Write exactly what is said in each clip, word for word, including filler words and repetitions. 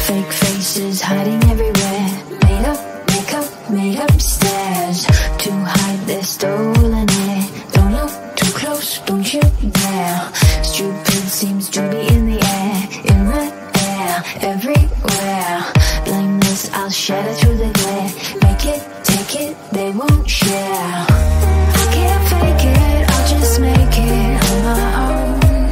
Fake faces hiding everywhere, made up makeup, made up stares to hide their stolen air. Don't look too close, don't you dare. Stupid seems to be in the air, in the air, everywhere. Blameless I'll shatter through the glare. Make it, take it, they won't share. I can't fake it, I'll just make it on my own.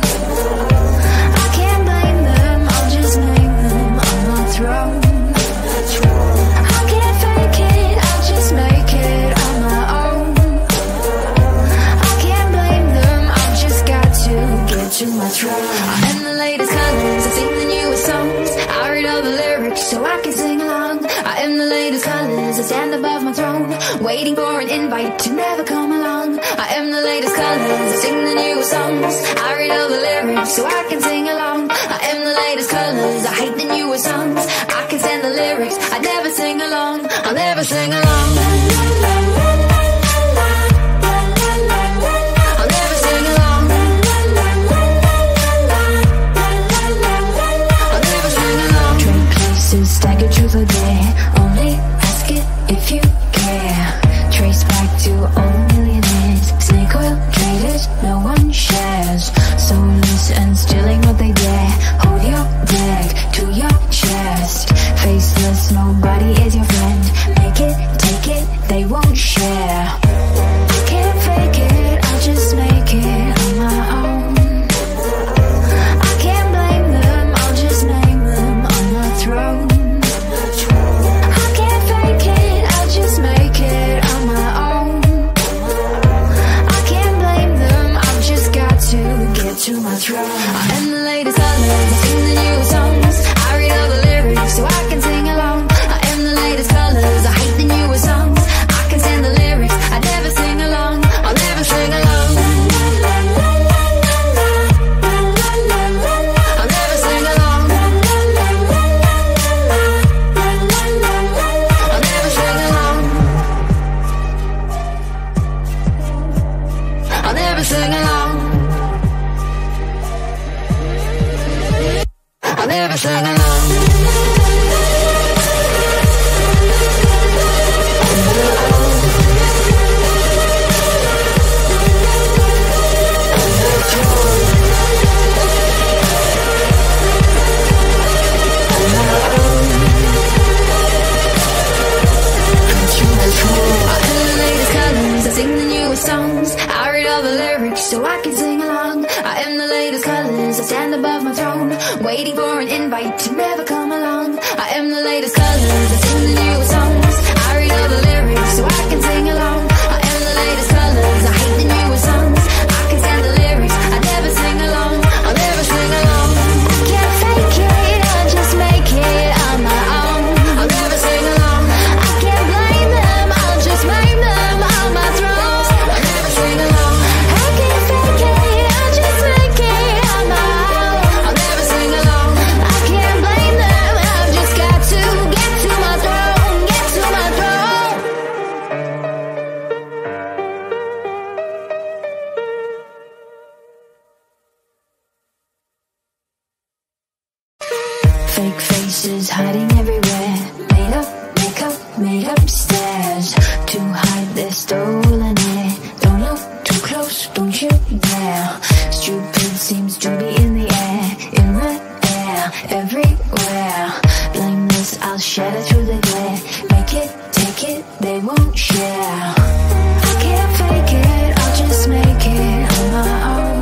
I can't blame them, I'll just name them on my throne. I can't fake it, I'll just make it on my own. I can't blame them, I've just got to get to my throne. I am the latest colors, I sing the newest songs. I read all the lyrics so I can sing along. I am the latest colors, I stand above my throne, waiting for an invite to never come along. I am the latest colors, I sing the newest songs. I read all the lyrics so I can sing along. I am the latest colors, I hate the newest songs. I can stand the lyrics, I never sing along. I'll never sing along. I'll never sing along. I'll never sing along. Trade places, stagger truth or dare. Only ask it if you care. Trace back to old millionaires, snake oil traders, no one shares. Soulless and stealing what they dare. Hold your deck to your chest. Faceless, nobody is your friend. Make it, take it, they won't share. I can't fake it, I'll just make it on my own. I can't blame them, I'll just name them on my throne. I can't fake it, I'll just make it on my own. I can't blame them, I've just got to get to my throne. I am the latest colors, I sing the newest songs. I read all the lyrics so I can sing along. I am the latest colors, I hate the newest songs. I can stand the lyrics, I never sing along. I'll never sing along. I'll never sing along. I'll never sing along. I'll never sing along. I'll never sing along. Songs. I read all the lyrics so I can sing along. I am the latest colors, I stand above my throne, waiting for an invite to never come along. I am the latest colors, I sing the newest songs. I read all the lyrics so I can sing along. I am the latest colors, I hate the newest songs. I can stand the lyrics, I never sing along. I'll never sing along. I can't fake it, I'll just make it on my own. I'll never sing along. I can't blame them, I'll just blame them on my throne. Fake faces hiding everywhere, made up makeup, made up stares to hide their stolen air. Don't look too close, don't you dare. Stupid seems to be in the air, in the air, everywhere. Blameless I'll shatter through the glare. Make it, take it, they won't share. I can't fake it, I'll just make it on my own.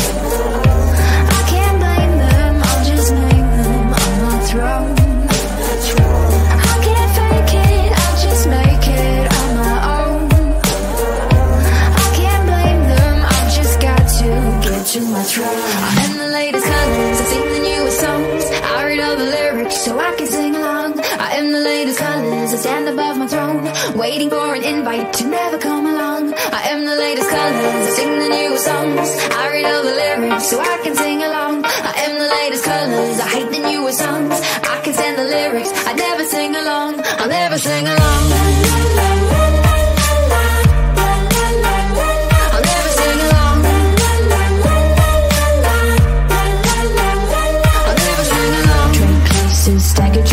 I can't blame them, I'll just name them on my throne. I can't fake it, I'll just make it on my own. I can't blame them, I've just got to get to my throne. I am the latest colors, I sing the newest songs. I read all the lyrics so I can sing along. I am the latest colors, I stand above my throne, waiting for an invite to never come along. I am the latest colors, I sing the newest songs. I read all the lyrics so I can sing along. I am the latest colors, I hate the newest songs. I can stand the lyrics, I never sing along. I'll never sing along. I'll never sing along. I'll never sing along. Trade places, stagger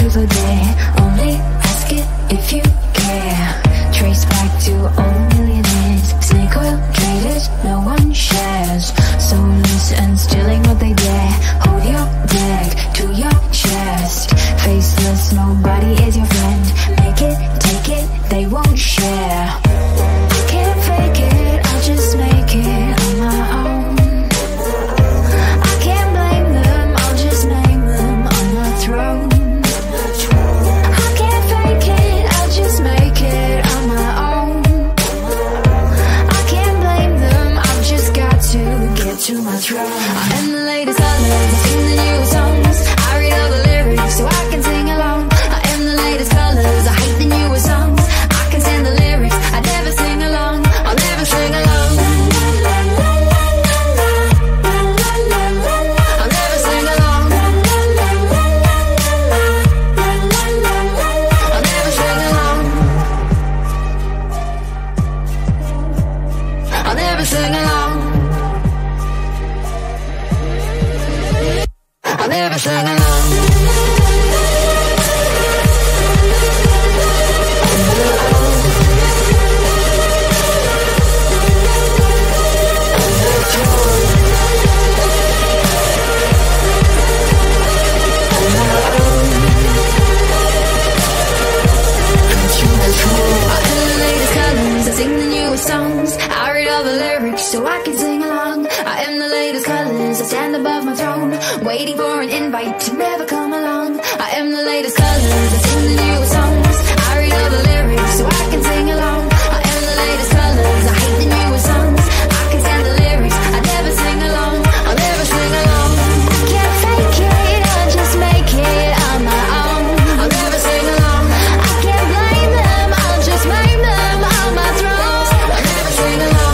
So I can sing along. I am the latest colors, I stand above my throne, waiting for an invite to never come along. I am the latest colors, I sing the newest songs. I read all the lyrics so I can sing along. I am the latest colors, I hate the newest songs. I can stand the lyrics, I never sing along. I'll never sing along. I can't fake it, I'll just make it on my own. I'll never sing along. I can't blame them, I'll just blame them on my throne. I'll never sing along.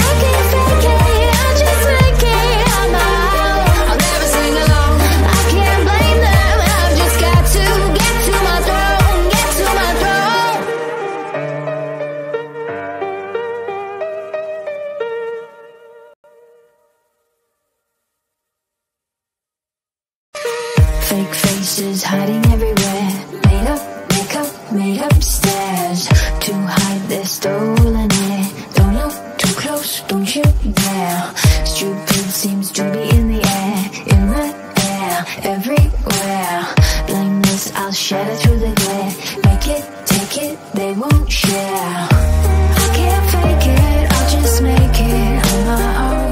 Fake faces hiding everywhere, made up makeup, made up stares to hide their stolen air. Don't look too close, don't you dare. Stupid seems to be in the air, in the air, everywhere. Blameless I'll shatter through the glare. Make it, take it, they won't share. I can't fake it, I'll just make it on my own.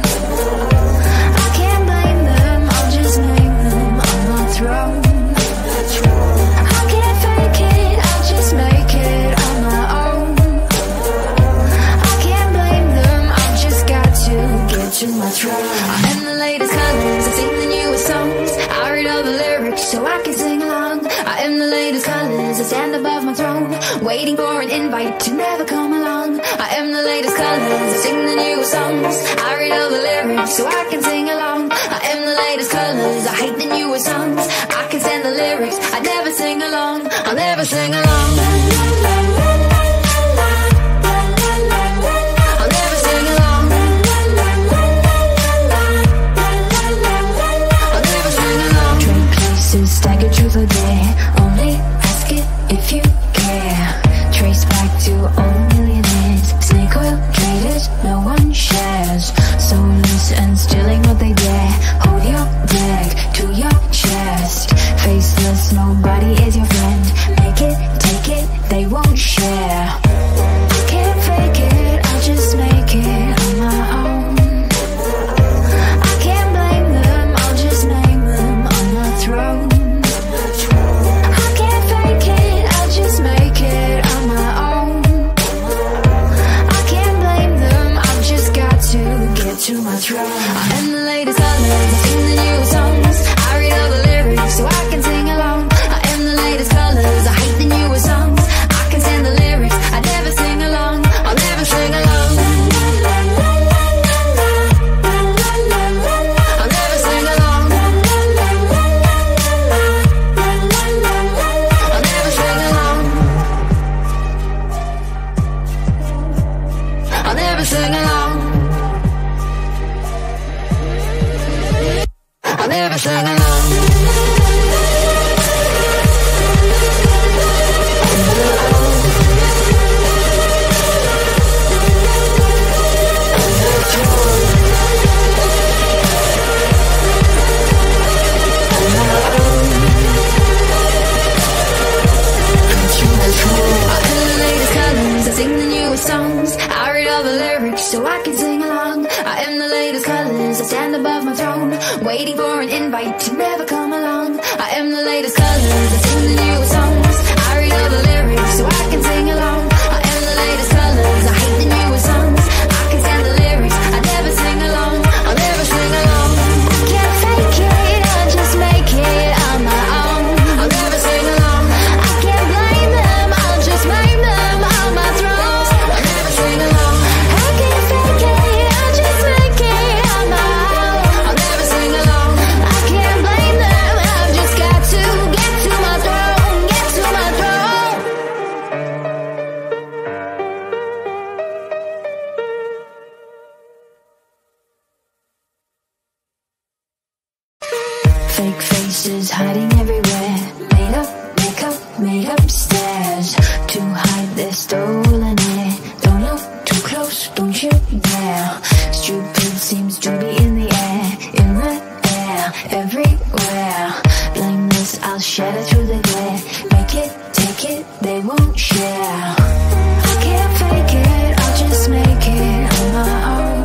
I can't blame them, I'll just name them on my throne. I can't fake it, I'll just make it on my own. I can't blame them, I've just got to get to my throne. I am the latest colors, I sing the newest songs. I read all the lyrics so I can sing along. I am the latest colors, I stand above my throne, waiting for an invite to never come along. I am the latest colors, I sing the newest songs. I read all the lyrics so I can sing along. I am the latest colors, I hate the newest songs. I can stand the lyrics, I never sing along. I'll never sing along. I'll never sing along. I'll never sing along. Trade places, stagger truth or dare. Only ask it if you care. Trace back to old millionaires. Snake oil traders, no one shares. Soulless and stealing what they dare. Hold your deck to your chest. Faceless, nobody is your friend. Make it, take it, they won't share. I can't fake it, I'll just make it on my own. I can't blame them, I'll just name them on my throne. I can't fake it, I'll just make it on my own. I can't blame them, I've just got to get to my throne. I am the latest colors, I sing the new songs. I read all the lyrics so I can sing along. I am the latest colors, I hate the newest songs. I can stand the lyrics, I never sing along. I'll never sing along. I'll never sing along. I'll never sing along. I'll never sing along. I'll never sing along. Songs. I read all the lyrics so I can sing along. I am the latest colors, I stand above my throne, waiting for an invite to never come along. I am the latest colors, I sing the newest songs. I read all the lyrics so I can sing along. I am the latest colors, I hate the newest songs. I can stand the lyrics, I never sing along. I'll never sing along. I can't fake it, I'll just make it on my own. I'll never sing along. I can't blame them, I'll just blame them on my throne. I'll never sing along. I can't fake it, upstairs to hide their stolen air. Don't look too close, don't you dare. Stupid seems to be in the air, in the air, everywhere. Blameless, I'll shatter through the glare. Make it, take it, they won't share. I can't fake it, I'll just make it on my own.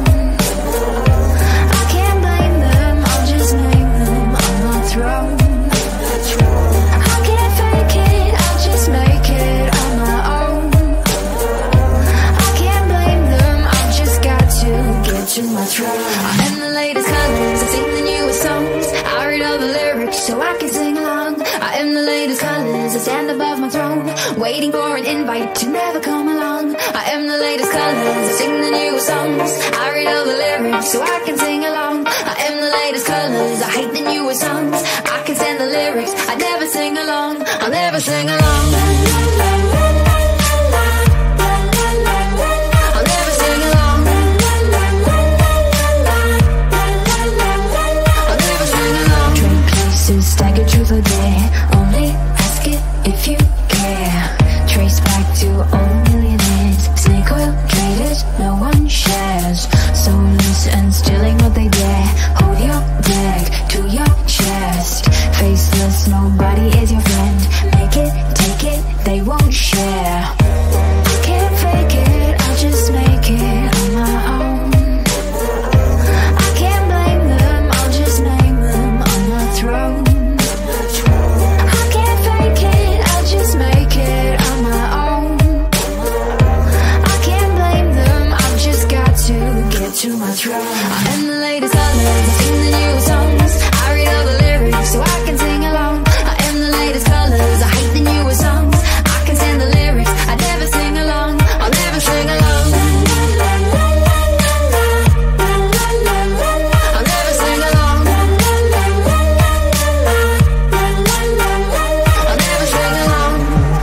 I can't blame them, I'll just name them on my throne. I can't fake it, I'll just make it on my own. I can't blame them, I've just got to get to my throne. I'm in the latest colors, I sing the newest songs. I read all the lyrics so I can sing along. I am the latest colors, I stand above my throne, waiting for an invite to never come along. I am the latest colors, I sing the newest songs. I read all the lyrics so I can sing along. I am the latest colors, I hate the newest songs. I can stand the lyrics, I never sing along. I'll never sing along. I'll never sing along. I'll never sing along. Trade places, stagger truth or dare. Only ask it if you care. Trace back to old millionaires. Snake oil traders, no one shares. Soulless and stealing what they dare. Hold your deck to your chest. Faceless, nobody is your friend. Make it, take it, they won't share. I can't fake it, I'll just make it on my own. I can't blame them, I'll just name them on my throne. I can't fake it, I'll just make it on my own. I can't blame them, I've just got to get to my throne. I'm the latest colors, I sing the new songs. I read all the lyrics so I can sing along. I am the latest colors, I hate the newest songs. I can stand the lyrics, I never sing along. I'll never sing along. I'll never sing along. I'll never sing along.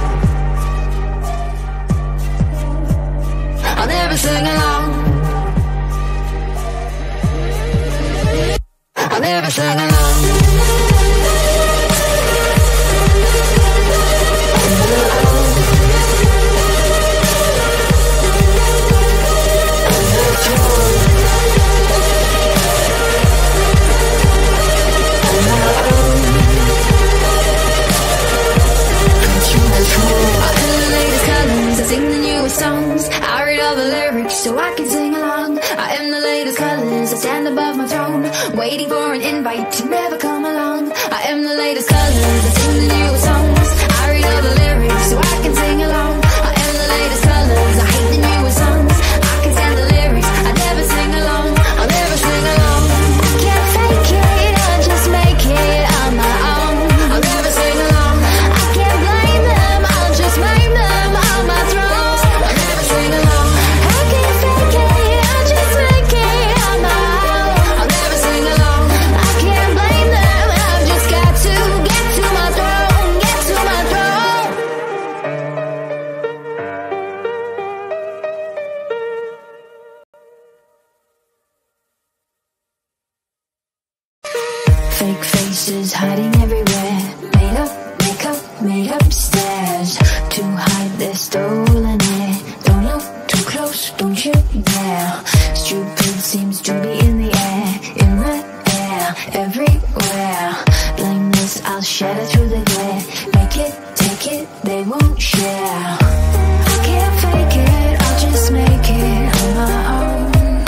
I'll never sing along. I'll never sing along. Songs. I read all the lyrics so I can sing along. I am the latest colors, I stand above my throne, waiting for an invite to never come along. I am the latest colors, I sing the newest songs. I read all the lyrics so I can sing along. I am the latest colors, I hate the newest songs. I can stand the lyrics, I never sing along. I'll never sing along. I can't fake it, I'll just make it on my own. I'll never sing along. I can't blame them, I'll just blame them on my throne. Fake faces hiding everywhere. Made up, makeup, made upstairs to hide their stolen air. Don't look too close, don't you dare. Stupid seems to be in the air, in the air, everywhere. Blameless, I'll shatter through the glare. Make it, take it, they won't share. I can't fake it, I'll just make it on my own.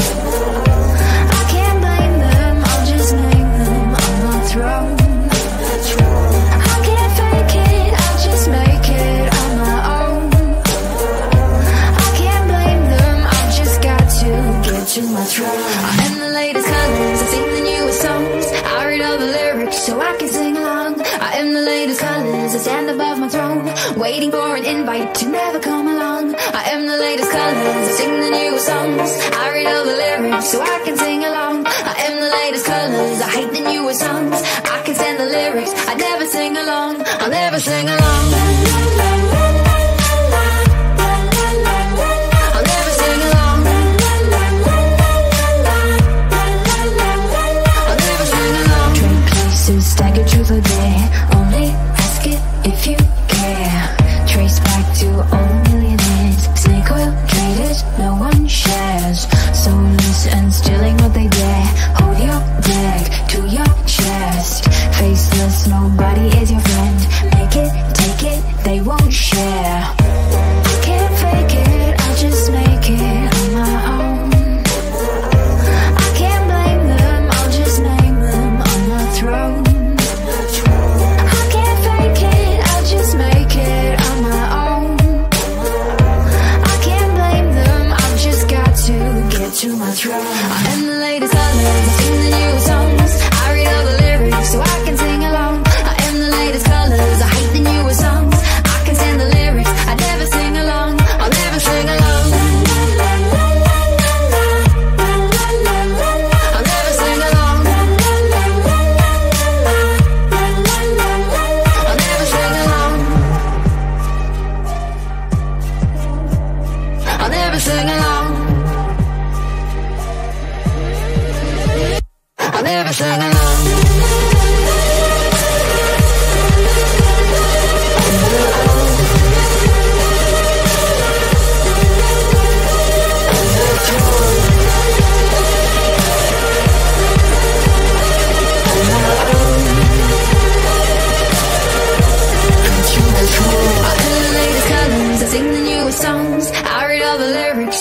I can't blame them, I'll just name them on my throne. I can't fake it, I'll just make it on my own. I can't blame them, I've just got to get to my throne. I am the latest colors, I sing the newest songs. I read all the lyrics so I can sing along. I am the latest colors, I stand above my throne, waiting for an invite to never come along. I am the latest colors, I sing the newest songs. I read all the lyrics so I can sing along. I am the latest colors, I hate the newest songs. I can stand the lyrics, I never sing along. I'll never sing along. I'll never sing along. I'll never sing along. Trade places, stagger truth or dare. Only ask it if you care.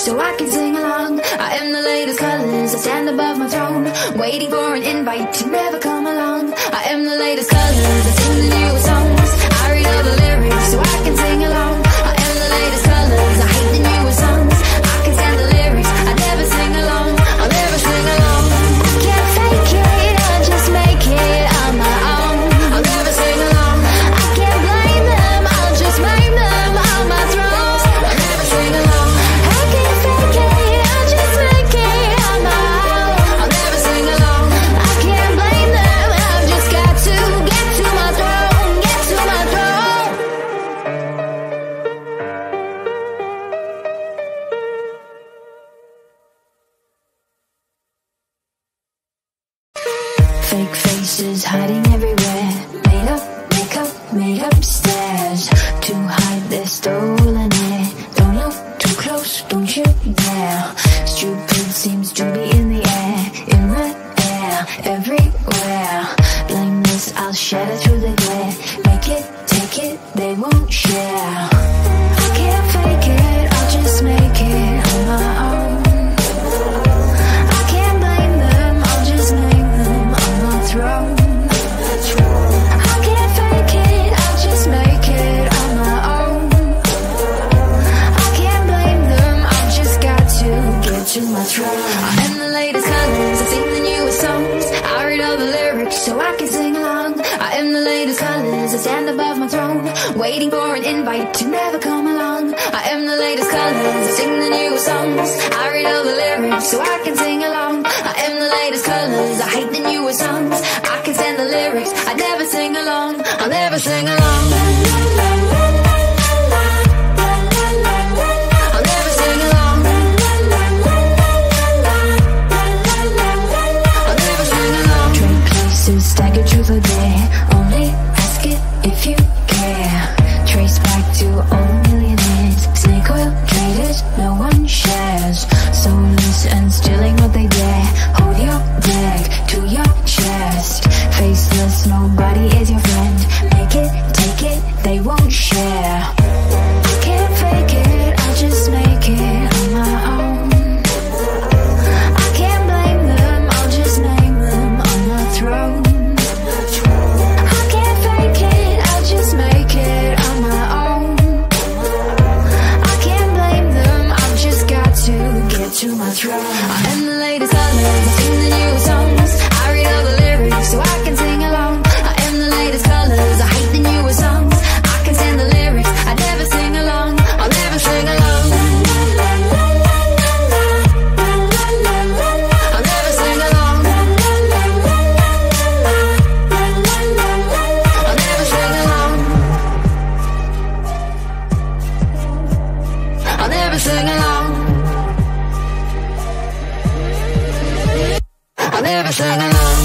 so I can sing along. I am the latest colors, I stand above my throne, waiting for an invite to never come along. I am the latest colors, I sing the newest songs, I read all the lyrics so I can sing along. I am the latest colors, I hate the newest songs, I can stand the lyrics, I never sing along, I'll never sing along. I can't fake it, I'll just make it on my own. I'll never sing along, I can't blame them, I'll just blame them on my throne. I'll never sing along, I can't fake it, I'll just make it on my own. I'll never sing along, I can't blame them, I've just got to get to my throne, get to my throne. Fake faces hiding everywhere, made up makeup, made up stares to hide their stolen air. Don't look too close, don't you dare. Stupid seems to be in the air, in the air, everywhere. Blameless I'll shatter through the glare, make it, take it, they won't share. I can't fake it, I'll just make it on my own. I can't blame them, I'll just name them on my throne. I can't fake it, I'll just make it on my own. I can't blame them, I've just got to get to my throne. I am the latest colors, I sing the newest songs, I read all the lyrics so I can sing along. I am the latest colors, I stand above my throne, waiting for an invite to never come along. I am the latest colors, I sing the newest songs, I read all the lyrics so I can sing along. I am the latest colors, I hate the newest songs, I can stand the lyrics, I never sing along, I'll never sing along. I'll never sing along. I'll never sing along. Trade places, stagger truth or dare, only ask it if you care. Trace back to old millionaires, snake oil traders, no one shares. So loose and stealing what they dare, hold your deck to your chest. Faceless, nobody is your friend, make it, take it, they won't share. I can't fake it, I'll just make it on my own. I can't blame them, I'll just name them on my throne. I can't fake it, I'll just make it on my own. I can't blame them, I've just got to get to my throne. I am the latest colors, I sing the newest songs, I read all the lyrics so I can sing along. I am the latest colors, I hate the newest songs, I can stand the lyrics, I never sing along, I'll never sing along. I'll never sing along. I'll never sing along. I'll never sing along. I'll never sing along.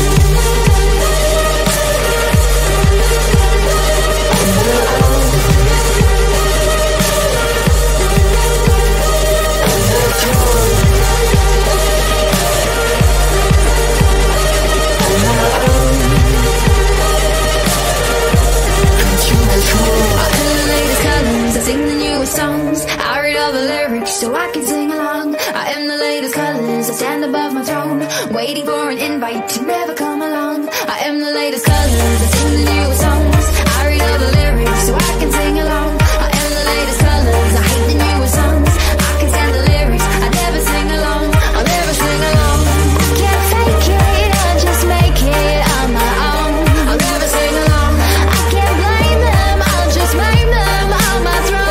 Songs, I read all the lyrics so I can sing along. I am the latest colors, I stand above my throne, waiting for an invite to never come along. I am the latest colors, I sing the newest songs, I read all the lyrics so I can sing along. I am the latest colors, I hate the newest songs, I can stand the lyrics, I never sing along, I'll never sing along. I can't fake it, I'll just make it on my own. I'll never sing along, I can't blame them, I'll just blame them on my throne.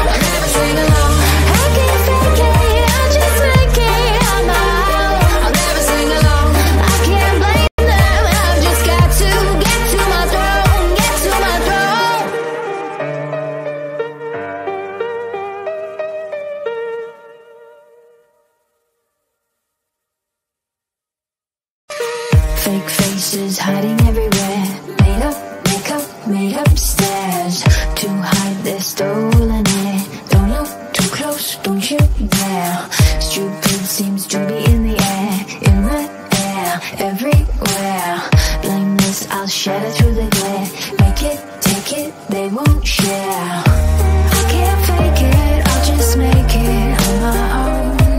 Fake faces hiding everywhere, made up makeup, made up stares to hide their stolen air. Don't look too close, don't you dare. Stupid seems to be in the air, in the air, everywhere. Blameless I'll shatter through the glare, make it, take it, they won't share. I can't fake it, I'll just make it on my own.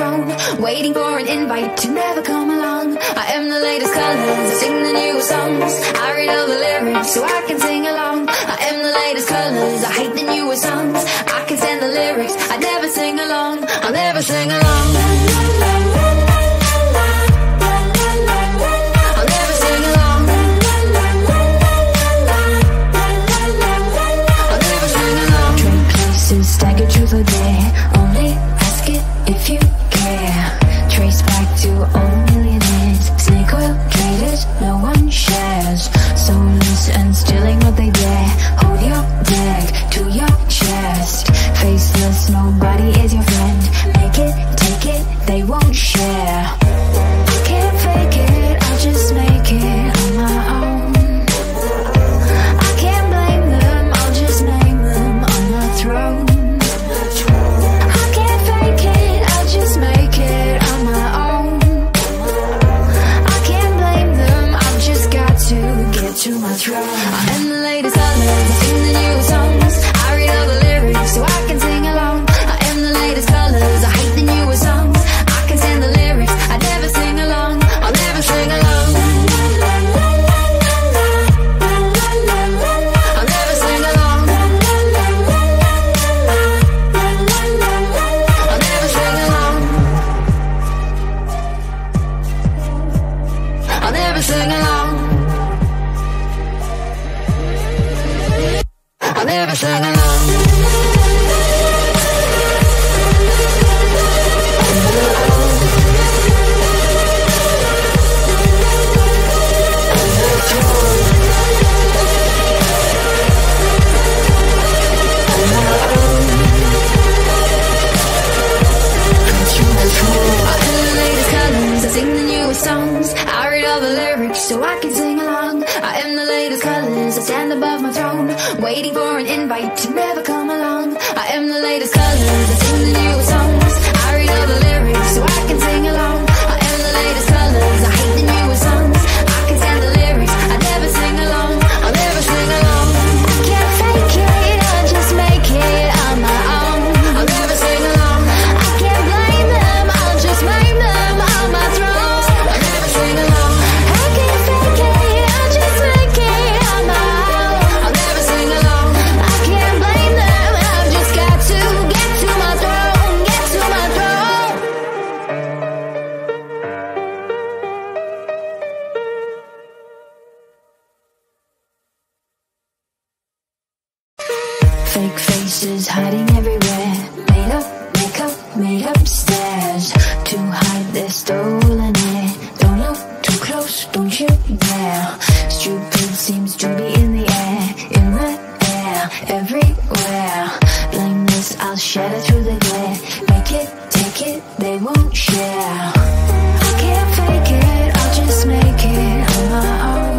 throne, waiting for an invite to never come along. I am the latest colors, I sing the newest songs. I read all the lyrics so I can sing along. I am the latest colors, I hate the newest songs. I can stand the lyrics, I never sing along. I'll never sing along. I'll never sing along. I'll never sing along. Trade places, stagger truth or dare. Only ask it if you care. Trace back to old millionaires. Snake oil traders, no one shares. Soulless and stealing what they dare. Hold your deck to your chest. Faceless, nobody is your friend. Make it, take it, they won't share. I can't fake it, I'll just make it on my own. I can't blame them, I'll just name them on the throne. I can't fake it, I'll just make it on my own. I can't blame them, I've just got to get to my throne. I am the latest colors, I sing the newest songs. I read all the lyrics so I can sing along. I am the latest colors, I hate the newest songs. I can stand the lyrics, I never sing along. I'll never sing along. I'll never sing along. I'll never sing along. I'll never sing along. I'll never sing along. Songs. I read all the lyrics so I can sing along. I am the latest colors, I stand above my throne, waiting for an invite to never come along. I am the latest colors, I sing the newest songs. I read all the lyrics so I can sing along. I am the latest colors, I hate the newest songs. I can stand the lyrics, I never sing along. I'll never sing along. I can't fake it, I'll just make it on my own. I'll never sing along. I can't blame them, I'll just blame them on my throne. Sing along. I can't fake it, I'll just make it on my own. I'll never sing along. I can't blame them, I've just got to get to my throne, get to my throne. Fake faces hiding everywhere. Made up makeup, made up stairs to hide their stolen air. Don't look too close, don't you dare. Stupid seems to be in the air, in the air, everywhere. Blameless I'll shatter through the glare. Make it, take it, they won't share. I can't fake it, I'll just make it on my own.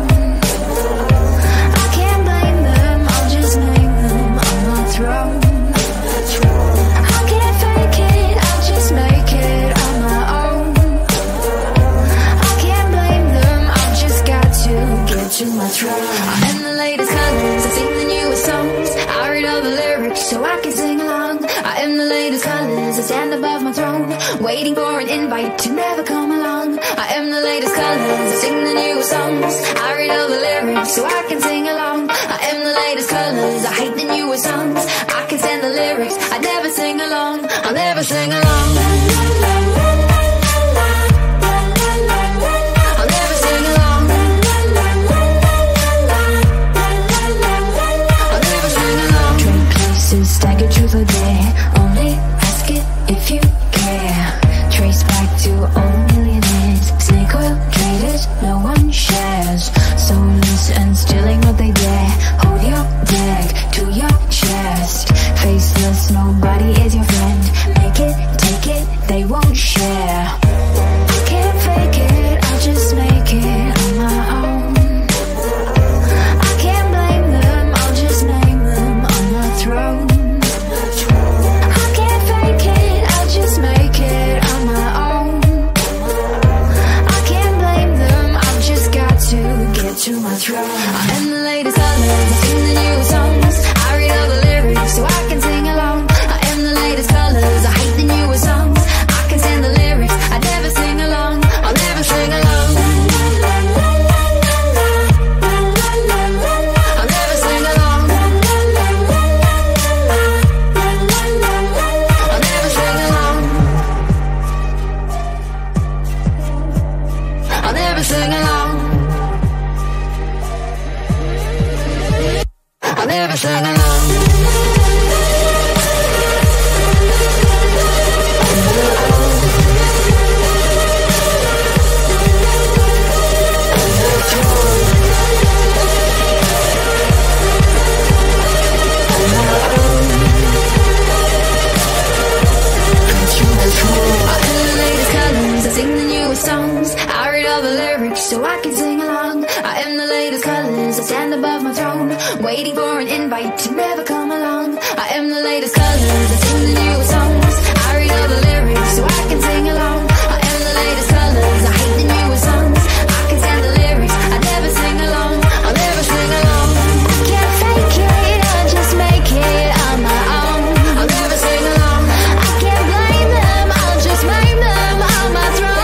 I can't blame them, I'll just name them on my throne. I can't fake it, I'll just make it on my own. I can't blame them, I've just got to get to my throne. I am the latest colors, I sing the newest songs. I read all the lyrics so I can sing along. I am the latest colors, I stand above my throne, waiting for an invite to never come along. I am the latest colors, I sing the newest songs. I read all the lyrics so I can sing along. I am the latest colors, I hate the newest songs. I can stand the lyrics, I never sing along. I'll never sing along. I'll never sing along. I'll never sing along. Trade places, stagger truth or dare. Only ask it if you care. Trace back to old millionaires. Snake oil traders, no one shares. Soulless and stealing what they dare. Hold your deck to your chest. Faceless, nobody is your friend. Make it, take it, they won't share. I can't fake it, I'll just make it on my own. I can't blame them, I'll just name them on the throne. I can't fake it, I'll just make it on my own. never sing along. I'll never sing along. Songs. I read all the lyrics so I can sing along. I am the latest colors, I stand above my throne, waiting for an invite to never come along. I am the latest colors, I sing the newest songs. I read all the lyrics so I can sing along. I am the latest colors, I hate the newest songs. I can stand the lyrics, I never sing along. I'll never sing along. I can't fake it, I'll just make it on my own. I'll never sing along. I can't blame them, I'll just blame them on my throne.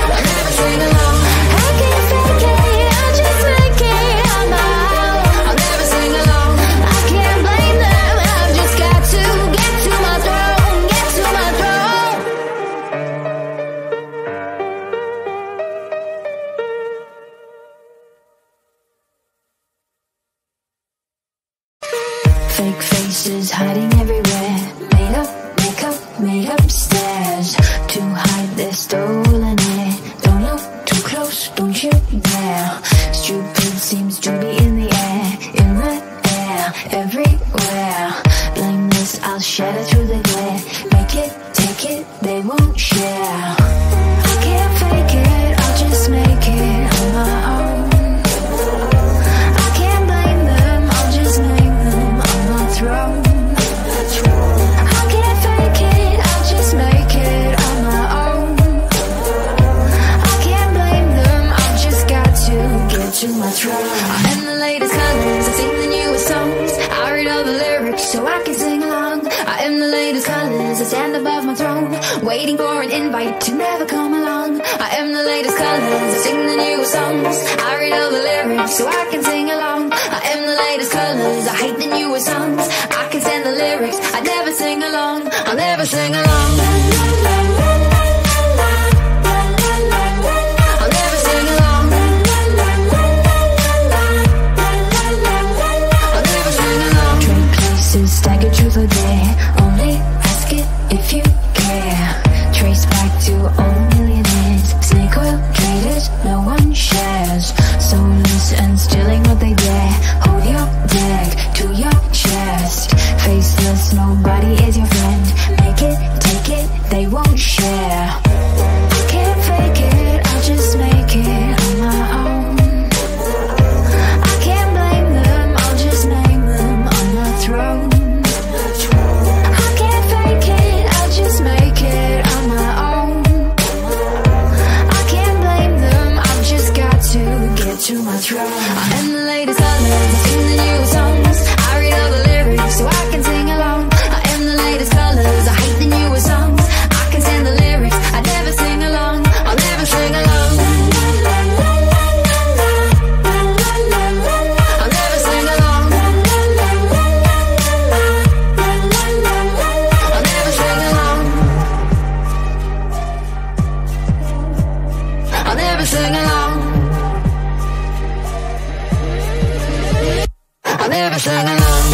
Fake faces hiding everywhere, made up makeup, made up stares to hide their stolen air. Don't look too close, don't you dare. Stupid seems to be in the air, in the air, everywhere. Blameless I'll shatter through the glare. Make it, take it, they won't share. I can't fake it, I'll just make it on my own. I can't blame them, I'll just name them on my throne. I can't fake it, I'll just make it on my own. I can't blame them, I've just got to get to my throne. I am the latest colors, I sing the newest songs. I read all the lyrics so I can sing along. I am the latest colors, I stand above my throne, waiting for an invite to never come along. I am the latest colors, I sing the newest songs. I read all the lyrics so I can sing along. I am the latest colors, I hate the newest songs. I can stand the lyrics, I never sing along. I'll never sing along. I'll never sing along. I'll never sing along. Trade places, stagger truth or dare. Only ask it if you care. Trace back to old millionaires. Snake oil traders, no one shares. Soulless and stealing what they dare. Hold your deck to your chest. Faceless, nobody is your friend. Make it, take it, they won't share. I can't fake it, I'll just make it on my own. I can't blame them, I'll just name them on my throne. I can't fake it, I'll just make it on my own. I can't blame them, I've just got to get to my throne. I am the latest colors, I sing the newest songs. I read all the lyrics so I can sing along. I am the latest colors, I hate the newest songs. I can stand the lyrics, I never sing along. I'll never sing along. I'll never sing along. I'll never sing along. I'll never sing along. I'll never sing along.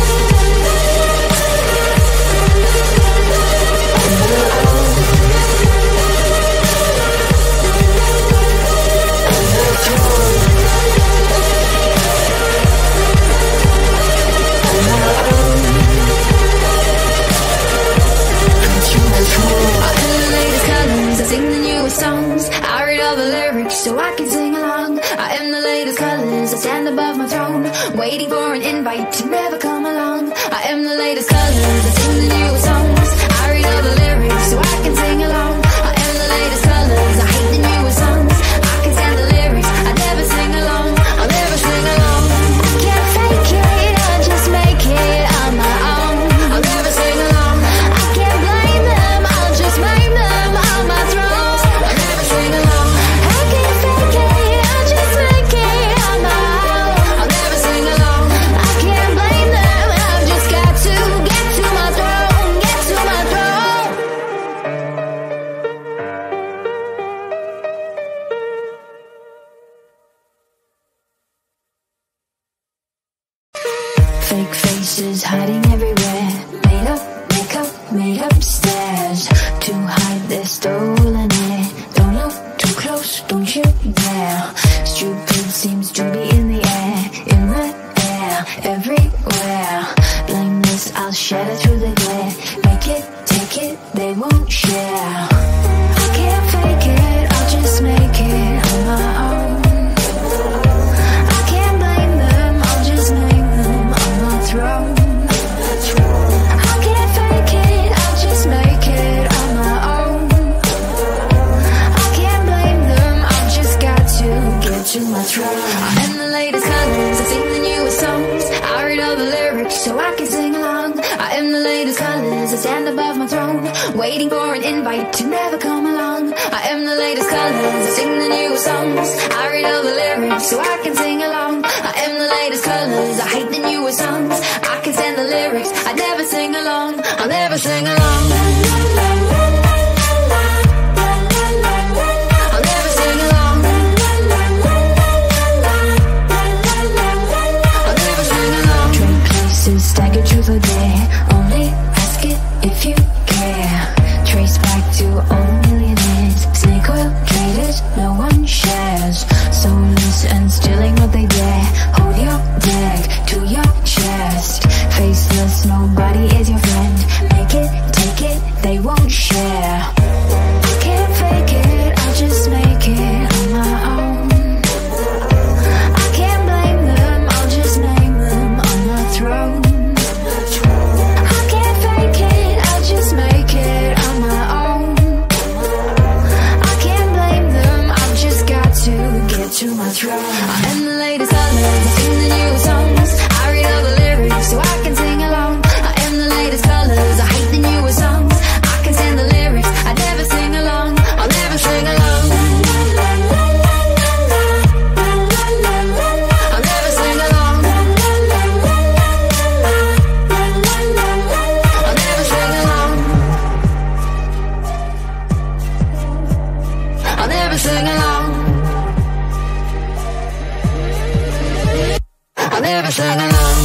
Songs. I read all the lyrics so I can sing along. I am the latest colors, I stand above my throne, waiting for an invite to never come along. I am the latest colors, I sing the newest songs. I read all the lyrics so I can sing along. I am the latest colors, I hate the newest songs. I can stand the lyrics, I never sing along. I'll never sing along. I can't fake it, I'll just make it on my own. I'll never sing along. I can't blame them, I'll just blame them on my throne. Sing along. I can't fake it, I'll just make it on my own. I'll never sing along. I can't blame them, I've just got to get to my throne. faces hiding everywhere. Made up, makeup, made up stares to hide their stolen air. Don't look too close, don't you dare. Stupid seems to be in the air, in the air, everywhere. Blameless, I'll shatter through the glare. Make it, take it, they won't share. I can't fake it, I'll just make it on my own. I can't blame them, I'll just name them on my throne. I can't fake it, I'll just make it on my own. I can't blame them, I've just got to get to my throne. I am the latest colors, I sing the newest songs. I read all the lyrics so I can sing along. I am the latest colors, I stand above my throne, waiting for an invite to never come along. I am the latest colors, I sing the newest songs. I read all the lyrics so I can sing along. I am the latest colors, I hate the newest songs. I can stand the lyrics, I never sing along. I'll never sing along. I'll never sing along. I'll never sing along. Trade places, stagger truth or dare. Only ask it if you care. Trace back to old millionaires. Snake oil traders, no one shares. Soulless and stealing what they dare. Hold your deck to your chest. Faceless, nobody is your friend. Make it, take it, they won't share. I can't fake it, I'll just make it on my own. I can't blame them, I'll just name them on my throne. I can't fake it, I'll just make it on my own. I can't blame them, I've just got to get to my throne. I am the latest colors, I sing the newest songs. I read all the lyrics so I can sing along. I am the latest colors, I hate the newest songs. I can stand the lyrics, I never sing along. I'll never sing along. I'll never sing along. I'll never sing along. I'll never sing along. I'll never sing along.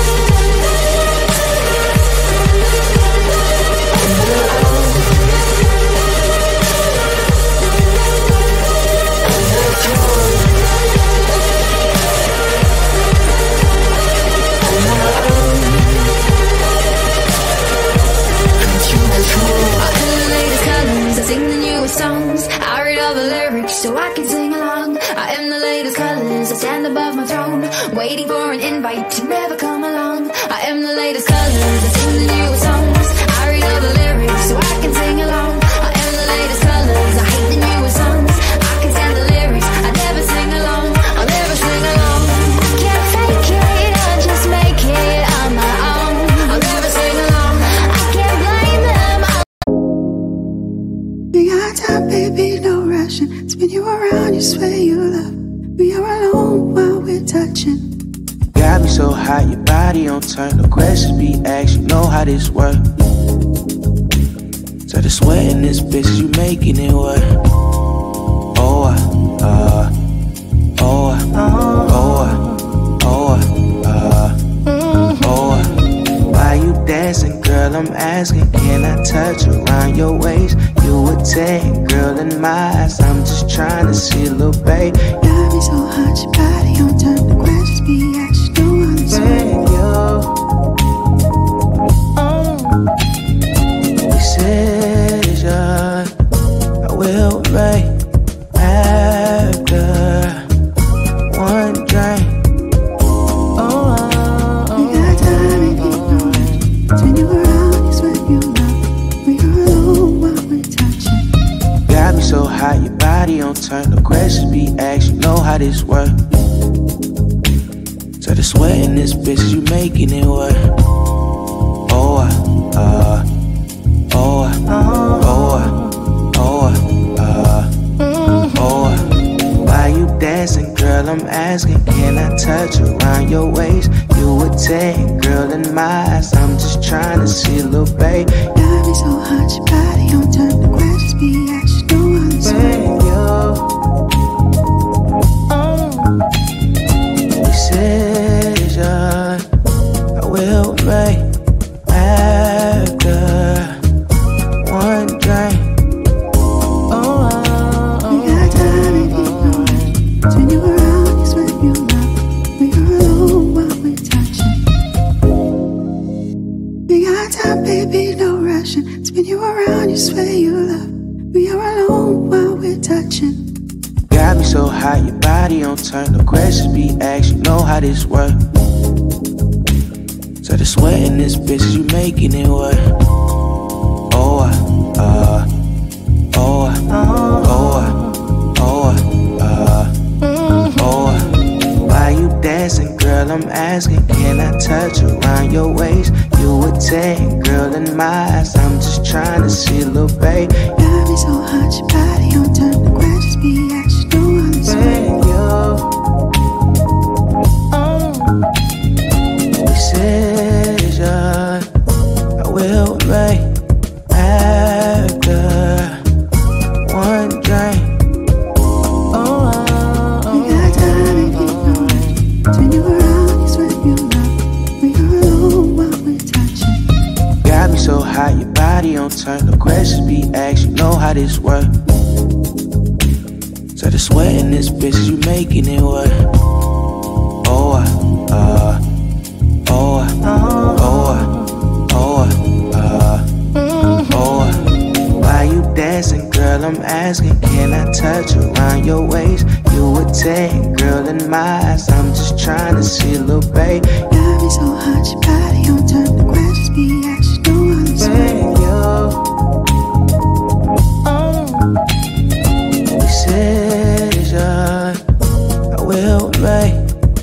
Songs. I read all the lyrics so I can sing along. I am the latest colors, I stand above my throne, waiting for an invite to never come along. I am the latest colors, I sing the newest songs. I read all the lyrics so I can sing along. I am the latest colors, I hate the newest songs. I can stand the lyrics, I never sing along. I'll never sing along. I can't fake it, I'll just make it on my own. I'll never sing along. I can't blame them. We got time, baby, no rushing. Spin you around, you swear you love. We are alone while we're touching. Got me so hot, your body on turn. No questions be asked, you know how this work. So the sweat in this bitch, you making it work. Oh, uh, uh, oh, uh, oh, uh, oh, uh, oh, uh. Why you dancing, girl? I'm asking, can I touch around your waist? You a ten, girl, in my eyes. I'm just trying to see a little babe. Got me so hot, your body on turn. The questions be asked, you know how this work. Decision I will make after one drink. Oh, we got time if you know it. Spin you around, you swear you love. We are alone while we're touching. got me so hot, your body on turn. No questions be asked, you know how this work. So the sweat in this bitch, you making it work. Oh, uh, uh Oh, oh, oh, uh, oh. Why you dancing, girl? I'm asking, can I touch around your waist? You a ten, girl, in my eyes. I'm just trying to see a little babe. Got me so hot, your body on turn. The questions be asked, you know how this work. Decision I will me so hot, your body on turn. No questions be asked, you know how this work. So the sweat in this bitch, you making it work. Oh, uh, uh, oh, uh, oh, uh, oh, uh, oh, uh. Why you dancing, girl? I'm asking, can I touch around your waist? You a ten, girl, in my eyes. I'm just trying to see a little babe. Got me so hot, your body on turn. The questions be asked, you know how this work. Decision I will make after one drink. Oh, we got time and keep going. Turn you around, you sweat, you know. We are alone while we're touching. got me so hot, your body on turn. No questions be asked, you know how this work. So the sweat in this bitch, you making it work. Oh, uh, uh oh, uh, oh, uh, oh, uh, oh, uh. Why you dancing, girl? I'm asking, can I touch around your waist? You a ten, girl, in my eyes. I'm just trying to see a little babe. Got me so hot, your body on turn. The questions be asked, you know how this work. Decision I will make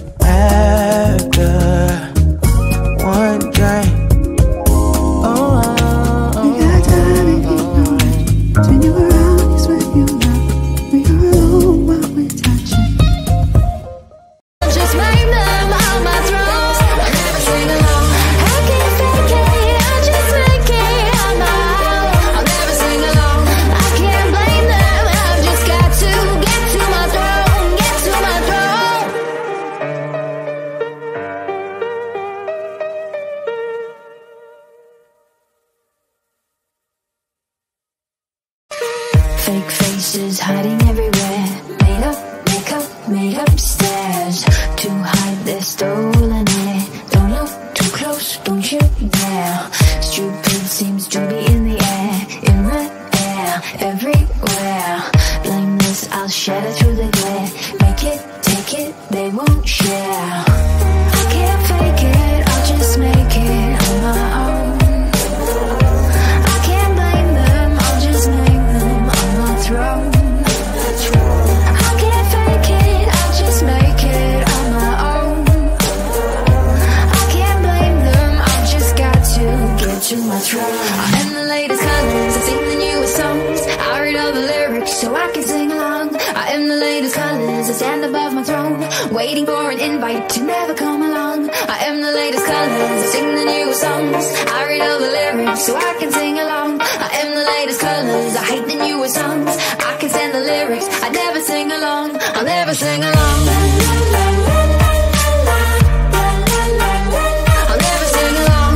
after one drink. Oh, we got time and keep going. Turn you around, you sweat, you know. We are alone while we're touching. Just maim them on my throat. I never sing along. I can't fake it, I'll just make it on my own. I'll never sing along. I can't blame them, I've just got to get to my throne, get to my throne. Fake faces hiding everywhere. Made up makeup, made up stares to hide their stolen air. Don't look too close, don't you dare. Stupid seems to be in the air, in the air, everywhere. Blameless I'll shatter through the glare. Make it, take it, they won't share. I can't fake it, I'll just make it on my own. I can't blame them, I'll just name them on my throne. I can't fake it, I'll just make it on my own. I can't blame them, I've just got to get to my throne. I am the latest colors, I sing the newest songs. I read all the lyrics so I can sing along. I am the latest colors, I stand above my throne, waiting for an invite to never come along. I am the latest colors, I sing the newest songs. I read all the lyrics so I can sing along. I am the latest colors, I hate the newest songs. I can stand the lyrics, I never sing along. I'll never sing along. I'll never sing along.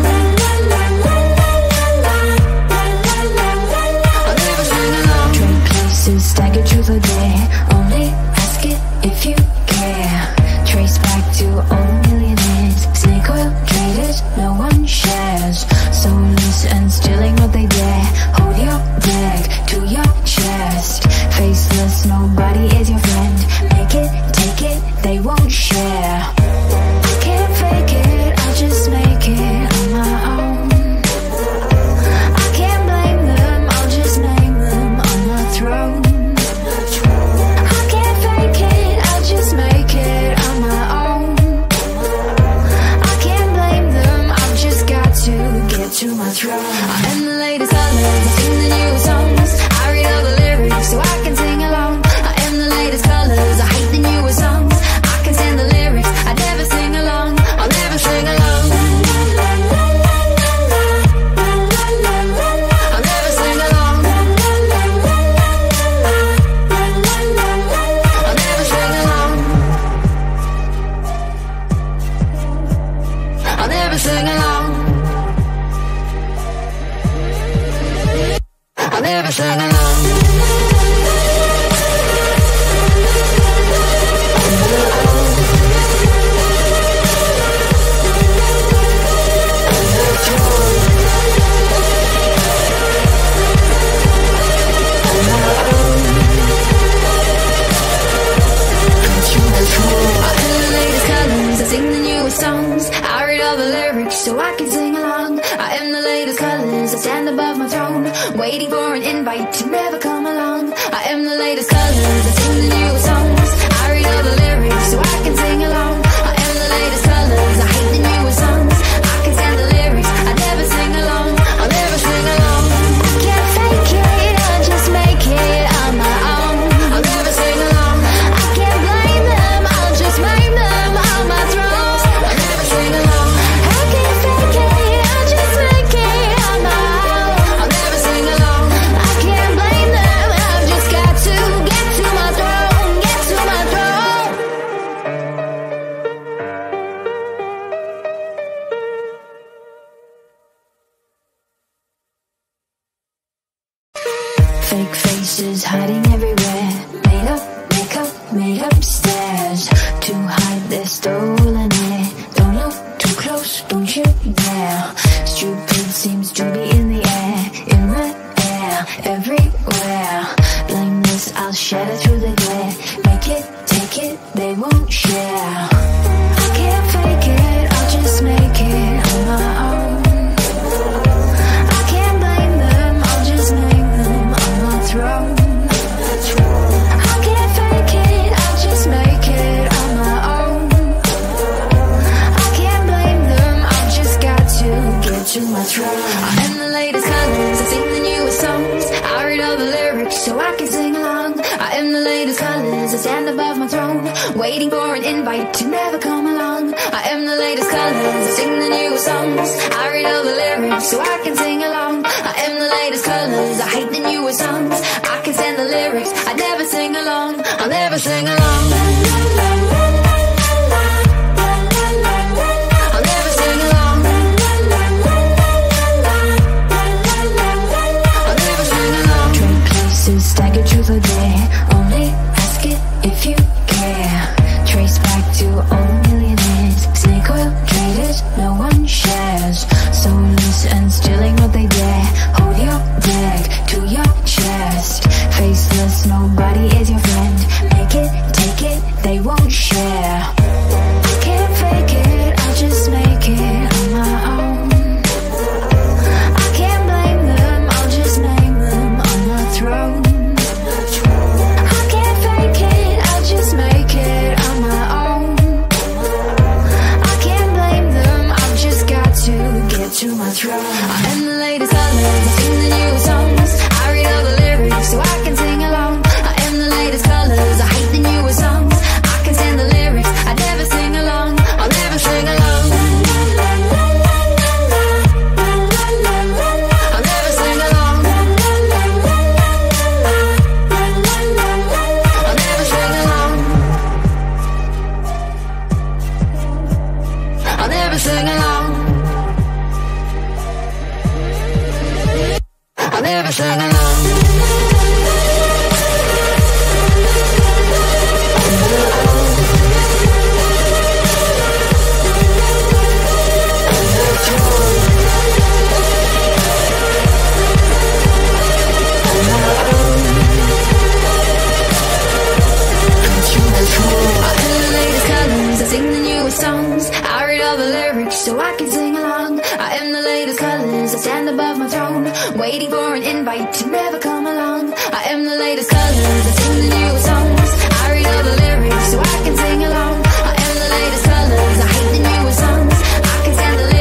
I'll never sing along. Trade places, stagger truth or dare. Only ask it if you care. Trace back to old millionaires. Snake oil traders, no one shares. Soulless and stealing what they dare. Hold your bag to your chest. Faceless, nobody is your friend. Make it, take it, they won't share. I can't fake it, I'll just make it on my own. I can't blame them, I'll just name them on my throne. I can't fake it, I'll just make it on my own. I can't blame them, I've just got to get to my throne. I am the latest colors, I sing the newest songs. I read all the lyrics so I can sing along. I am the latest colors. waiting for an invite to never come along. I am the latest colors, I sing the newest songs. I read all the lyrics so I can sing along. I am the latest colors, I hate the newest songs. I can stand the lyrics, I never sing along. I'll never sing along. I can't fake it, I'll just make it on my own. I'll never sing along. I can't blame them, I'll just maim them on my throne. I'll never sing along. I can't fake it, I'll just make it on my own. I'll never sing along. I can't blame them, I've just got to get to my throne, get to my throne. Fake faces hiding everywhere. Made up, makeup, made up stairs to hide their stolen air. Don't look too close, don't you dare. Stupid seems to be in the air, in the air, everywhere. Blameless, I'll shatter through the glare. Make it, take it, they won't share. I can't fake it, I'll just make it on my own. I can't blame them, I'll just name them on my throne. I can't fake it, I'll just make it on my own. I can't blame them, I've just got to get to my throne. I am the latest colors, I sing the newest songs. I read all the lyrics so I can sing along. I am the latest colors, I stand above my throne, waiting for an invite to never come along. I am the latest colors, I sing the newest songs. I read all the lyrics so I can sing along. I am the latest colors, I hate the newest songs. I can stand the lyrics, I never sing along. I'll never sing along. I'll never sing along. I'll never sing along. Trade places, stagger truth or dare. Only ask it if you care. Trace back to old millionaires. Snake oil traders, no one shares. Soulless and stealing what they dare. Hold your bag to your chest. Faceless, nobody is your friend. Make it, take it, they won't share. I can't fake it, I'll just make it on my own. I can't blame them, I'll just name them on my throne. I can't fake it, I'll just make it on my own. I can't blame them, I've just got to get to my throne. I am the latest colors, I sing the newest songs. I read all the lyrics so I can sing along. I am the latest colors, I hate the newest songs. I can stand the lyrics, I never sing along. I'll never sing along. I'll never sing along. I'll never sing along. I'll never sing along. I'll never sing along. Songs. I read all the lyrics so I can sing along. I am the latest colors, I stand above my throne, waiting for an invite to never come along. I am the latest colors, I sing the newest songs. I read all the lyrics so I can sing along. I am the latest colors, I hate the newest songs. I can stand the lyrics.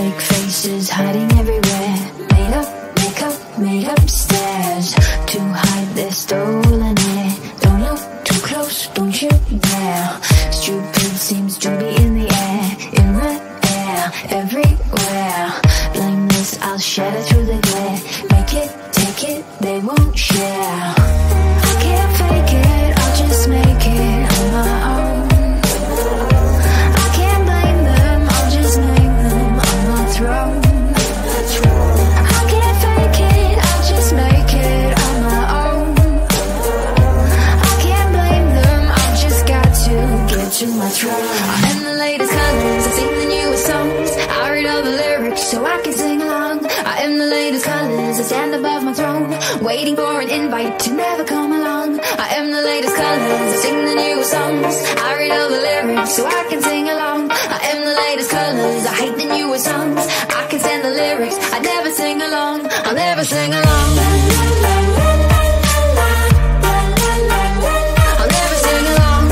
Fake faces hiding everywhere. Made up makeup, made up stairs to hide their stolen air. Don't look too close, don't you dare. Stupid seems to be in the air, in the air, everywhere. Blameless I'll shatter through the glare. Make it, take it, they won't share. I can't fake it, I'll just make it on my own. I can't blame them, I'll just name them on my throne. I can't fake it, I'll just make it on my own. I can't blame them, I've just got to get to my throne. I am the latest colors, I sing the newest songs. I read all the lyrics so I can sing along. I am the latest colors, I stand above my throne, waiting for an invite to never come along. I am the latest colors, I sing the newest songs. I read all the lyrics so I can sing along. I am the latest colors, I hate the newest songs. I can stand the lyrics, I never sing along. I'll never sing along. I'll never sing along.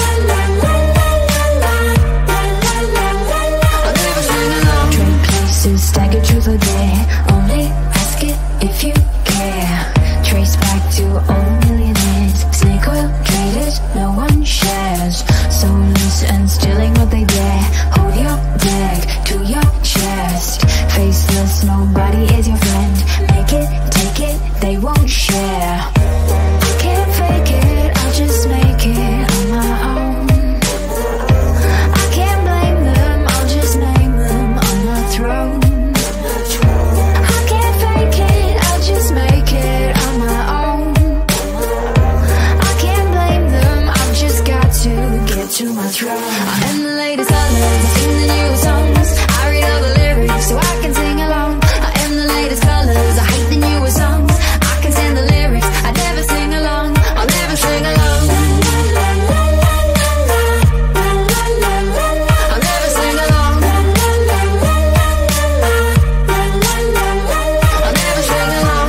I'll never sing along. Trade places, stagger truth or dare. Only ask it if you care. Trace back to old millionaires. Snake oil traders, no one shares. Soulless and stealing what they dare. Hold your bag to your chest. Faceless, nobody is your friend. Make it, take it, they won't share. I can't fake it, I'll just make it on my own. I can't blame them, I'll just name them on my throne. I can't fake it, I'll just make it on my own. I can't blame them, I've just got to get to my throne. I am the latest colors, I sing the newest songs. I read all the lyrics so I can sing along. I am the latest colors, I hate the newest songs. I can stand the lyrics, I never sing along. I'll never sing along. I'll never sing along. I'll never sing along.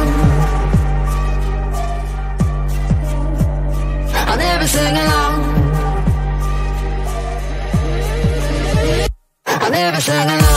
I'll never sing along. I'll never sing along.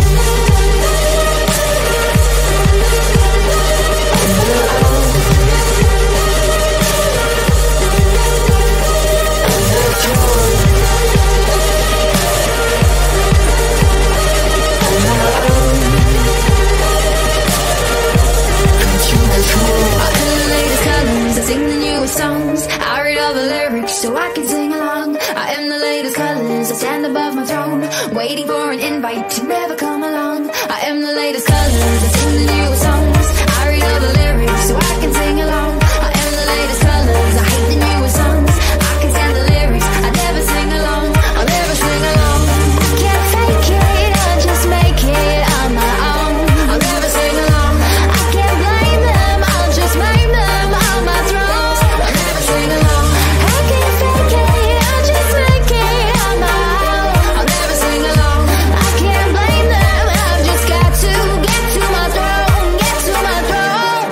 Songs. I read all the lyrics so I can sing along. I am the latest colors, I stand above my throne, waiting for an invite to never come along. I am the latest colors, I sing the newest songs. I read all the lyrics so I can sing along. I am the latest colors, I hate the newest songs. I can stand the lyrics, I never sing along. I'll never sing along. I can't fake it, I'll just make it on my own. I'll never sing along. I can't blame them, I'll just make them on my throne. Sing along. I can't fake it, I'll just make it on my own. I'll never sing along. I can't blame them, I've just got to get to my throne, get to my throne.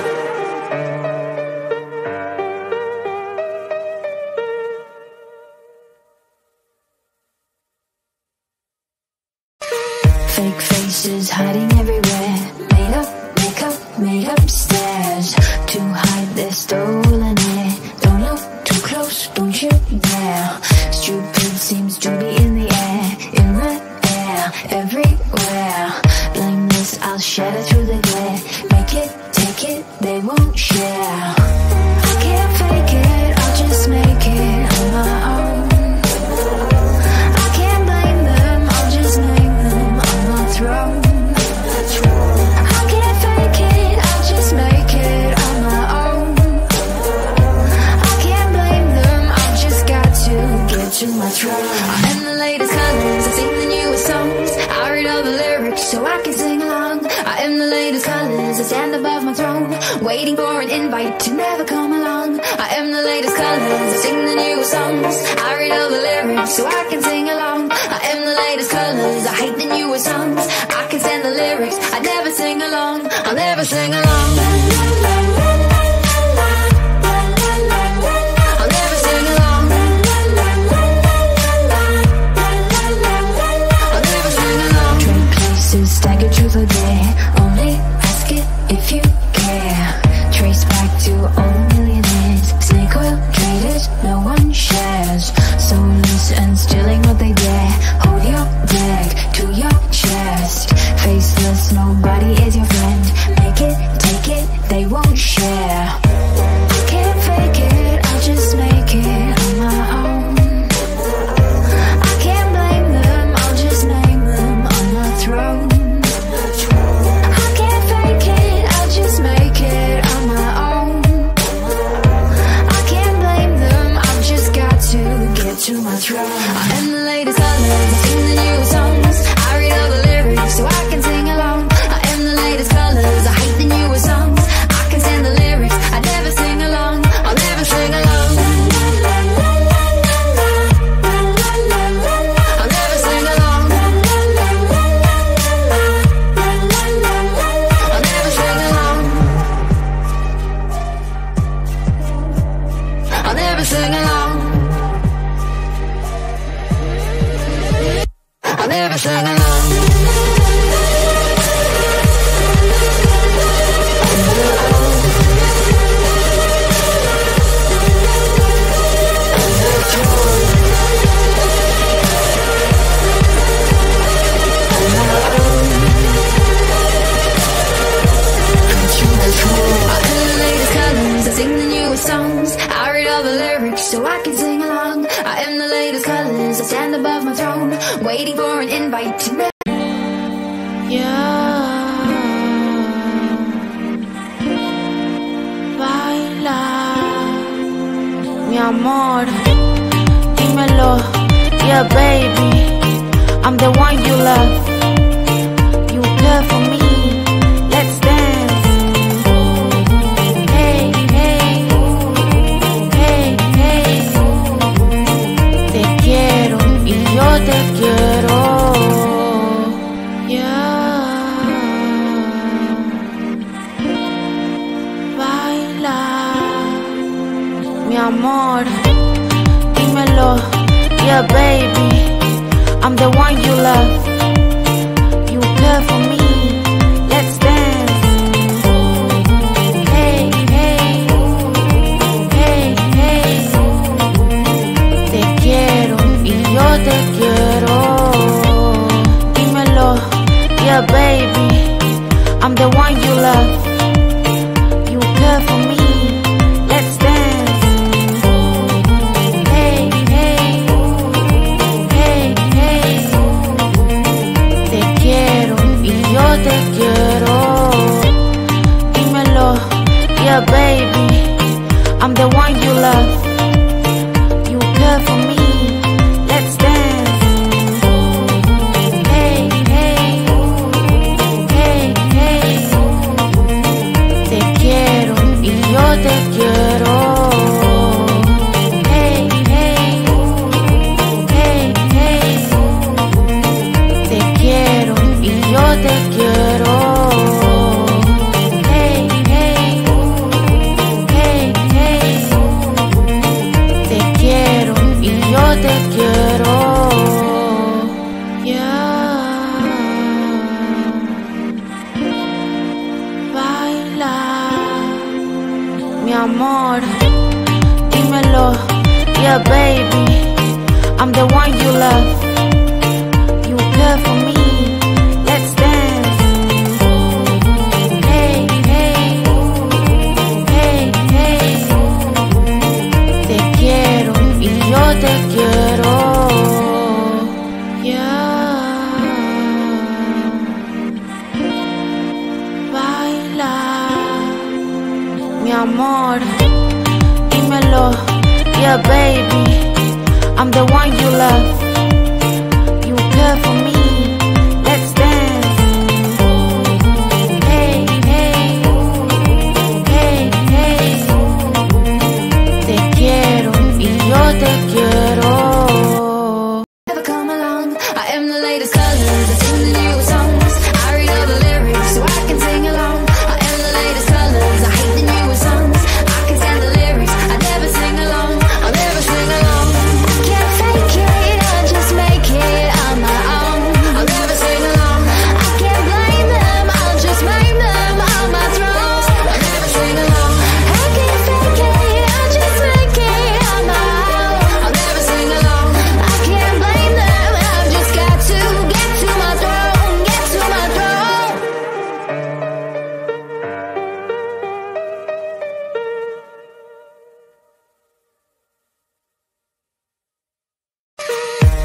Fake faces hiding everywhere. Made up makeup, made up stairs to hide their stolen air. Don't look too close, don't you dare. Stupid seems to be in the air, in the air, everywhere. Blameless I'll shatter through the glare. Make it, take it, they won't share. I can't fake it, I'll just make it on my own. I can't blame them, I'll just name them on my throne. I can't fake it, I'll just make it on my own. I can't blame them, I've just got to get to my throne. I am the latest colors, I sing the newest songs. I read all the lyrics so I can sing along. I am the latest colors, I stand above my throne, waiting for an invite to never come along. I am the latest colors, I sing the newest songs. I read all the lyrics so I can sing along. I am the latest colors, I hate the newest songs. I can stand the lyrics, I never sing along. I'll never sing along. I'll never sing along. I'll never sing along. Trade places, stagger one shares. Soulless and stealing what they dare. Hold your bag to your chest. Faceless, nobody is your friend. Make it, take it, they won't share. I can't fake it, I'll just make it on my own. I can't blame them, I'll just name them on the throne. I can't fake it, I'll just make it on my own. I can't blame them, I've just got to get to my throne. I am the latest colors, I sing the new songs. I read all the lyrics so I can sing along. I am the latest colors, I hate the newest songs. I can stand the lyrics, I never sing along. I'll never sing along. I'll never sing along. I'll never sing along. I'll never sing along. I'll never sing along. Songs. I read all the lyrics so I can sing along. I am the latest colors, I stand above my throne, waiting for an invite to me. Yeah. Baila, mi amor, dímelo. Yeah, baby, I'm the one you love. You care for me, let's dance. Yo te quiero, yeah. Baila, mi amor, dímelo. Yeah, baby, I'm the one you love. You care for me, let's dance. Hey, hey, hey, hey. Te quiero y yo te quiero. Dímelo, yeah, baby, I'm the one you love. You care for me, let's dance. Hey, hey, hey, hey. Te quiero y yo te quiero. Dímelo, yeah, baby, I'm the one you love. You care for me. Yo te quiero, hey, hey, hey, hey. Te quiero y yo te quiero, hey, hey, hey, hey. Te quiero y yo te quiero, yeah. Baila, mi amor, dímelo, yeah, baby, I'm the one you love. You care for me, let's dance. Hey, hey, hey, hey. Te quiero y yo te quiero, yeah. Baila, mi amor, dímelo, yeah, baby, I'm the one you love. You care for me, let's dance. Hey, hey, hey, hey. Te quiero y yo te quiero. Never come along, I am the latest colors, I sing the new songs. I read all the lyrics so I can sing along. I am the latest colors, I hate the newest songs. I can stand the lyrics, I never sing along. I'll never sing along. I can't fake it, I'll just make it on my own. I'll never sing along. I can't blame them, I'll just blame them on my throne. I'll never sing along. I can't fake it, I'll just make it on my own.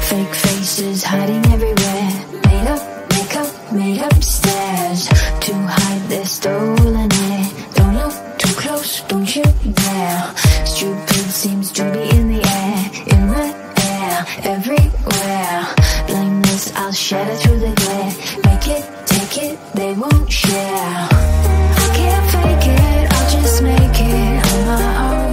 Fake faces hiding everywhere. Made up makeup, made up stares to hide their stolen air. Don't look too close, don't you dare. Stupid seems to be in the air, in the air, everywhere. Blameless, I'll shatter through the glare. Make it, take it, they won't share. I can't fake it, I'll just make it on my own.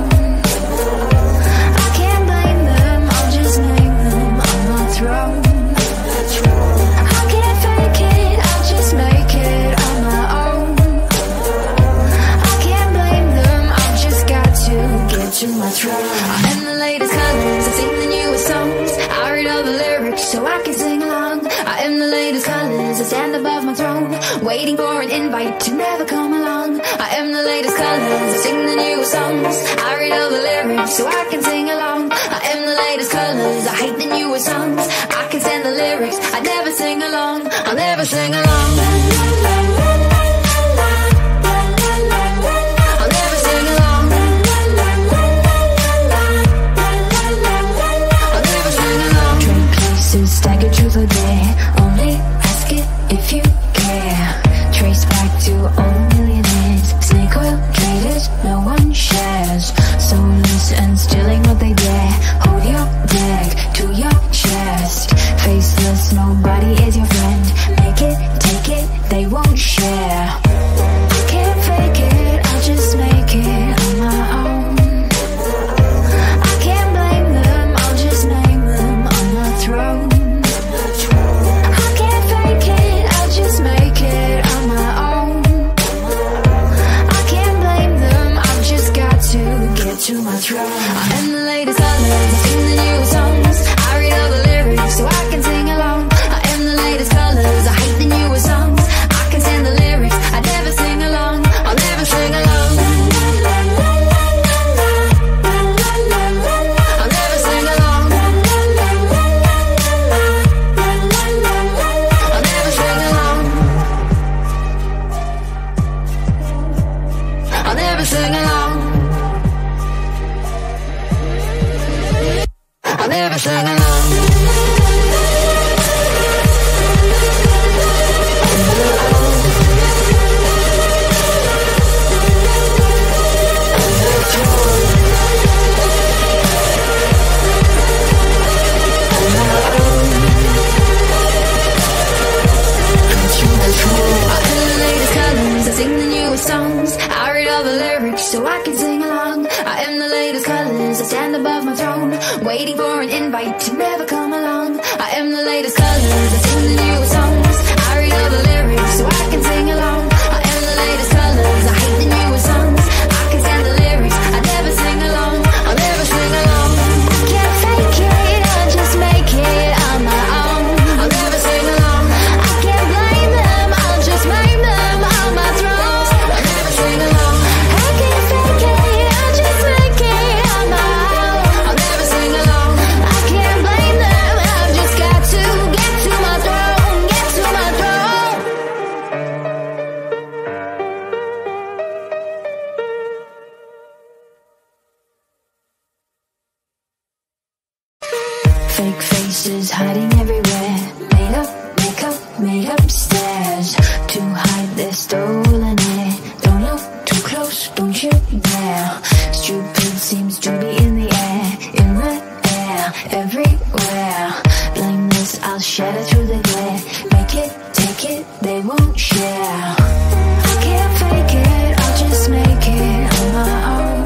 I can't blame them, I'll just name them on my throne. I can't fake it, I'll just make it on my own. I can't blame them, I've just got to get to my throne. I'm the latest colors, I sing the newest songs. I read all the lyrics so I can sing along. I am the latest colors, I stand above my throne, waiting for an invite to never come along. I am the latest colors, I sing the newest songs. I read all the lyrics so I can sing along. I am the latest colors, I hate the newest songs. I can stand the lyrics, I never sing along. I'll never sing along. I'll never sing along. I'll never sing along. Trade places, stagger truth or dare. Only ask it if you care. Trace back to old millionaires. Snake oil traders, no one shares. Soulless and stealing what they dare. Hold your deck to your chest. Faceless, nobody is your friend. Make it, take it, they won't share. I can't fake it, I'll just make it on my own. I can't blame them, I'll just name them on my throne. I can't fake it, I'll just make it on my own. I can't blame them, I've just got to get to my throne. I am the latest colors, I sing the newest songs. I read all the lyrics so I can sing along. I am the latest colors, I hate the newest songs. I can stand the lyrics, I never sing along. I'll never sing along. I'll never sing along. I'll never sing along. I'll never sing along. I'll never sing along. So I can sing along. I am the latest colors, I stand above my throne, waiting for an invite to never come along. I am the latest colors, I sing the newest songs. I read all the lyrics so I can sing along. I am the latest colors, I hate the newest songs. I can stand the lyrics, I never sing along. I'll never sing along. I can't fake it, I'll just make it on my own. I'll never sing along. I can't blame them, I'll just blame them on my throne. I'll never sing along. Fake faces hiding everywhere. Made up makeup, made up stares to hide their stolen air. Don't look too close, don't you dare. Stupid seems to be in the air, in the air, everywhere. Blameless, I'll shatter through the glare. Make it, take it, they won't share. I can't fake it, I'll just make it on my own.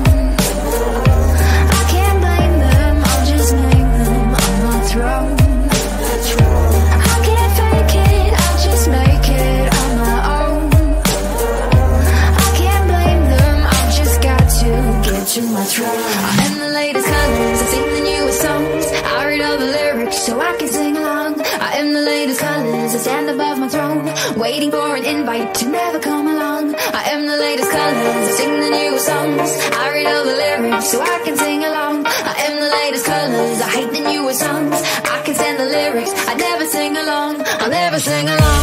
I can't blame them, I'll just name them on my throne. I can't fake it, I'll just make it on my own. I can't blame them, I've just got to get to my throne. I am the latest colors, I sing the newest songs. I read all the lyrics so I can sing along. I am the latest colors, I stand above my throne, waiting for an invite to never come along. I am the latest colors, I sing the newest songs. I read all the lyrics so I can sing along. I am the latest colors, I hate the newest songs. I can stand the lyrics, I never sing along. I'll never sing along.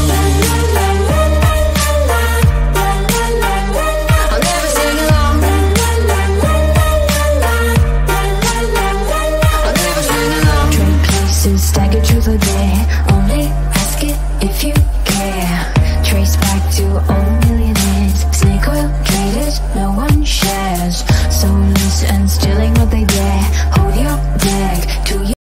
I'll never sing along. I'll never sing along. Trade places, faces, stagger truth or dare. Only ask it if you